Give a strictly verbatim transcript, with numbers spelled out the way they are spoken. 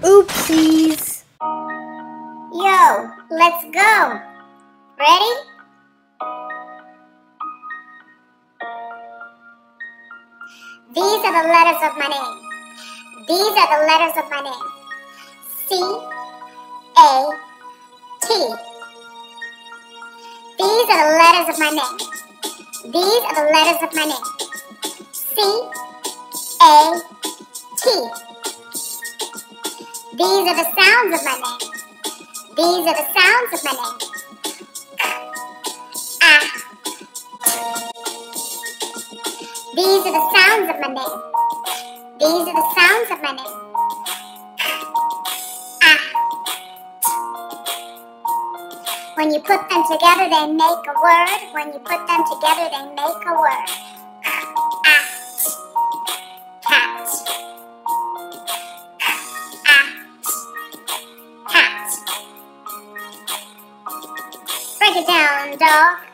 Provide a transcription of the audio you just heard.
Oopsies. Yo, let's go. Ready? These are the letters of my name. These are the letters of my name. C A T. These are the letters of my name. These are the letters of my name. C A T. These are the sounds of my name. These are the sounds of my name. Ah. These are the sounds of my name. These are the sounds of my name. Ah. When you put them together, they make a word. When you put them together, they make a word. Ah. Cat. Ah. Cat. Break it down, dog.